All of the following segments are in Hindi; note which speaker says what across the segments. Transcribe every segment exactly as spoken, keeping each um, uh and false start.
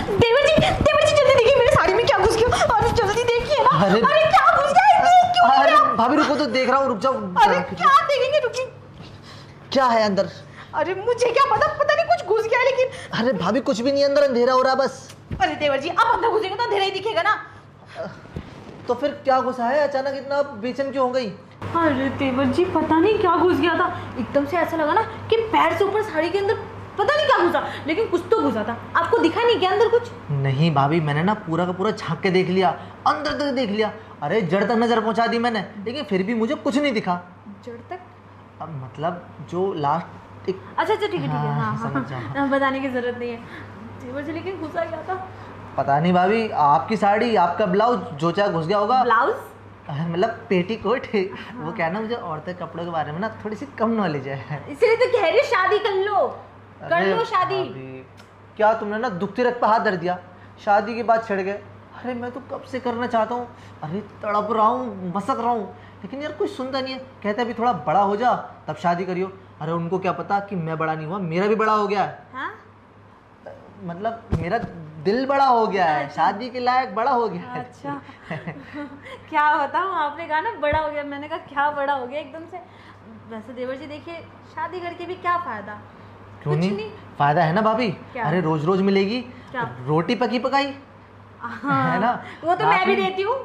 Speaker 1: देवर जी, देवर जी जल्दी देखिए मेरी साड़ी में क्या घुस गया। अरे जल्दी देखिए ना। अरे, अरे क्या घुस गया है? क्यों?
Speaker 2: अरे भाभी रुको तो देख रहा हूँ, रुक जाओ।
Speaker 1: अरे क्या देखेंगे, रुकिए।
Speaker 2: क्या है अंदर?
Speaker 1: अरे मुझे क्या पता, पता नहीं कुछ घुस गया है लेकिन।
Speaker 2: अरे भाभी कुछ भी नहीं, अंदर अंधेरा हो रहा है बस।
Speaker 1: अरे देवर जी अब अंदर घुसेंगे तो अंधेरा ही दिखेगा ना।
Speaker 2: तो फिर क्या घुसा है? अचानक इतना बेचैन क्यों हो गई?
Speaker 1: अरे देवर जी पता नहीं क्या घुस गया था, एकदम से ऐसा लगा ना कि पैर से ऊपर साड़ी के अंदर पता नहीं क्या घुसा, लेकिन कुछ तो घुसा था। आपको दिखा नहीं क्या अंदर कुछ?
Speaker 2: नहीं भाभी, मैंने ना पूरा का पूरा झांक के देख लिया, अंदर तक देख लिया। अरे जड़ तक नजर पहुंचा दी मैंने, लेकिन फिर भी मुझे कुछ नहीं दिखा।
Speaker 1: जड़ तक?
Speaker 2: अब मतलब जो लास्ट एक...
Speaker 1: अच्छा अच्छा ठीक है ठीक है, हाँ
Speaker 2: समझ
Speaker 1: हाँ,
Speaker 2: जाओ।
Speaker 1: हाँ बताने की जरूरत नहीं है। देवर जी लेकिन घुसा क्या था?
Speaker 2: पता नहीं भाभी, आपकी साड़ी, आपका ब्लाउज, जो चाहे घुस गया होगा।
Speaker 1: ब्लाउज
Speaker 2: मतलब पेटीकोट। वो क्या है ना, मुझे औरतें कपड़ों के बारे में ना थोड़ी सी कम नॉलेज है,
Speaker 1: इसलिए तो कह रही हूं शादी कर लो, कर लो शादी।
Speaker 2: क्या तुमने ना दुखती रथ पे हाथ धर दिया, शादी के बाद छिड़ गए। अरे मैं तो कब से करना चाहता हूँ, अरे तड़प रहा हूँ, मसक रहा हूँ, लेकिन यार कोई सुनता नहीं है। कहते अभी थोड़ा बड़ा हो जा तब शादी करियो। अरे उनको क्या पता कि मैं बड़ा नहीं हुआ, मेरा भी बड़ा हो गया है।
Speaker 1: हाँ?
Speaker 2: मतलब मेरा दिल बड़ा हो गया है, शादी के लायक बड़ा हो गया है।
Speaker 1: अच्छा क्या बताऊँ, आपने कहा ना बड़ा हो गया, मैंने कहा क्या बड़ा हो गया एकदम से। वैसे देवर जी देखिए, शादी करके भी क्या फायदा?
Speaker 2: क्यों नहीं? नहीं फायदा है ना भाभी। अरे रोज रोज मिलेगी रोटी पकी पकाई, है ना?
Speaker 1: वो तो मैं भी देती हूँ।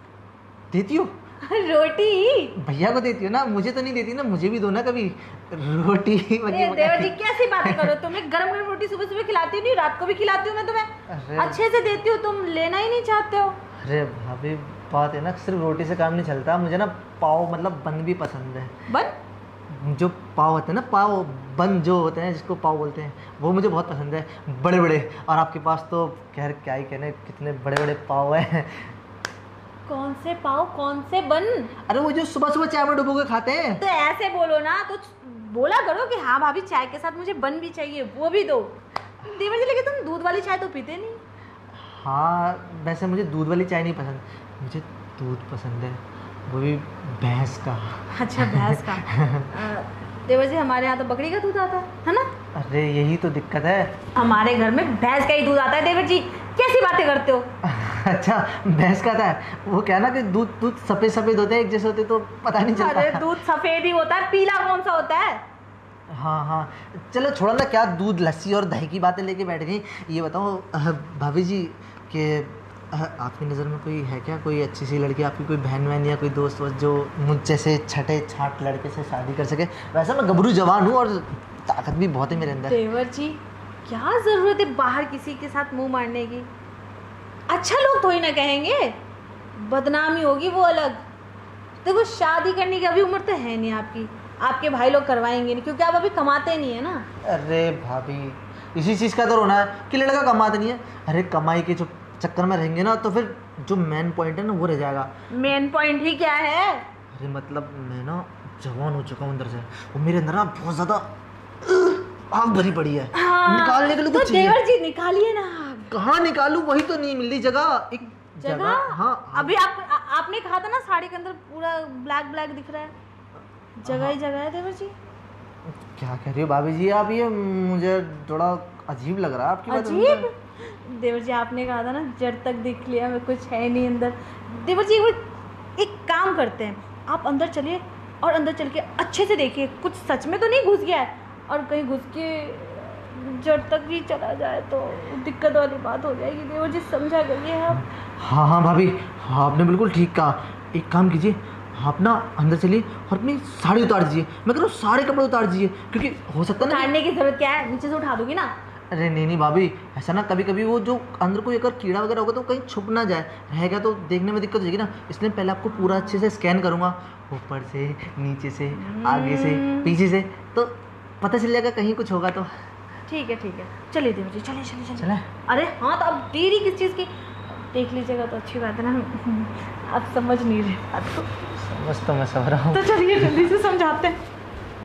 Speaker 2: देती हो
Speaker 1: रोटी?
Speaker 2: भैया को देती हो ना, मुझे तो नहीं देती ना, मुझे भी दो ना कभी रोटी।
Speaker 1: देवर जी कैसी बातें करो, तुम्हें गरम गरम रोटी सुबह सुबह खिलाती नहीं, रात को भी खिलाती हूँ मैं तुम्हें, अच्छे से देती हूँ, तुम लेना ही नहीं चाहते हो।
Speaker 2: अरे भाभी बात है ना, सिर्फ रोटी से काम नहीं चलता, मुझे ना पाव मतलब बन भी पसंद है।
Speaker 1: बन?
Speaker 2: जो पाव होते हैं ना, पाव बन जो होते हैं जिसको पाव बोलते हैं, वो मुझे बहुत पसंद है, बड़े बड़े। और आपके पास तो खैर क्या ही कहने, कितने बड़े बड़े पाव हैं।
Speaker 1: कौन से पाव, कौन से बन?
Speaker 2: अरे वो जो सुबह सुबह चाय में डुबो के खाते हैं।
Speaker 1: तो ऐसे बोलो ना, तो बोला करो कि हाँ भाभी चाय के साथ मुझे बन भी चाहिए, वो भी दो। देवर जी लेकिन तुम दूध वाली चाय तो पीते नहीं।
Speaker 2: हाँ वैसे मुझे दूध वाली चाय नहीं पसंद, मुझे दूध पसंद है, वो भी भैंस का।
Speaker 1: अच्छा भैंस का। देवर जी हमारे यहाँ तो बकरी का दूध आता है ना?
Speaker 2: अरे यही तो दिक्कत है,
Speaker 1: हमारे घर में भैंस का ही दूध आता है। देवर जी कैसी बातें करते हो?
Speaker 2: अच्छा भैंस का था, वो क्या ना कि दूध दूध सफेद सफेद होते हैं, एक जैसे होते तो पता नहीं चलता।
Speaker 1: अरे दूध सफेद ही होता है, पीला कौन सा होता है?
Speaker 2: हाँ हाँ चलो छोड़ो ना, क्या दूध लस्सी और दही की बातें लेके बैठ गई। ये बताओ भाभी जी कि आपकी नज़र में कोई है क्या, कोई अच्छी सी लड़की, आपकी कोई बहन वहन या कोई दोस्त वोस्त जो मुझ जैसे छठे छाट लड़के से शादी कर सके? वैसे मैं गबरू जवान हूँ और ताकत भी बहुत है मेरे अंदर।
Speaker 1: देवर जी क्या ज़रूरत है बाहर किसी के साथ मुंह मारने की? अच्छा लोग थोड़ी ना कहेंगे, बदनामी होगी वो अलग। देखो शादी करने की अभी उम्र तो है नहीं आपकी, आपके भाई लोग करवाएंगे नहीं क्योंकि आप अभी कमाते नहीं है ना।
Speaker 2: अरे भाभी इसी चीज़ का तो रोना है कि लड़का कमाता नहीं है। अरे कमाई के जो चक्कर में रहेंगे ना तो फिर जो मेन पॉइंट है ना वो रह जाएगा।
Speaker 1: मेन पॉइंट ही क्या है?
Speaker 2: अरे मतलब मैं ना जवान हो चुका हूँ अंदर से, वो मेरे अंदर ना बहुत ज़्यादा आग भरी पड़ी है। हाँ, निकालने के लिए कुछ चाहिए।
Speaker 1: देवर जी निकालिए ना।
Speaker 2: कहाँ निकालूं, वही तो नहीं मिल रही जगह, एक
Speaker 1: जगह, जगह? हाँ अभी आप आ, आपने कहा था ना साड़ी के अंदर पूरा ब्लैक ब्लैक दिख रहा है, जगह ही जगह है। देवर जी
Speaker 2: क्या कह रही हो भाभी जी आप, ये मुझे थोड़ा अजीब लग रहा है आपकी बात।
Speaker 1: अजीब? देवर जी आपने कहा था ना जड़ तक देख लिया, मैं कुछ है नहीं अंदर। देवर जी एक काम करते हैं, आप अंदर चलिए और अंदर चल के अच्छे से देखिए कुछ सच में तो नहीं घुस गया है, और कहीं घुस के जड़ तक भी चला जाए तो दिक्कत वाली बात हो जाएगी। देवर जी समझा करिए आप।
Speaker 2: हाँ हाँ भाभी हाँ, आपने बिल्कुल ठीक कहा। एक काम कीजिए, आप ना अंदर चलिए और अपनी साड़ी उतार दीजिए। मैं कह रहा हूँ सारे कपड़े उतार दीजिए, क्योंकि हो सकता है ना।
Speaker 1: उतारने की जरूरत क्या है, नीचे से उठा दूंगी ना।
Speaker 2: अरे नहीं नहीं भाभी, ऐसा ना कभी कभी वो जो अंदर कोई अगर कीड़ा वगैरह होगा तो कहीं छुप ना जाए, रहेगा तो देखने में दिक्कत हो जाएगी ना। इसलिए पहले आपको पूरा अच्छे से स्कैन करूँगा, ऊपर से नीचे से आगे से पीछे से, तो पता चल जाएगा कहीं कुछ होगा तो।
Speaker 1: ठीक है ठीक है चलिए देवर जी, चलिए चलिए चलिए
Speaker 2: चले।
Speaker 1: अरे हाँ तो अब देरी किस चीज़ की, देख लीजिएगा तो अच्छी बात है ना। आप समझ नहीं रहे बात को।
Speaker 2: समझ तो मैं समझ रहा हूँ,
Speaker 1: तो चलिए जल्दी से समझाते हैं।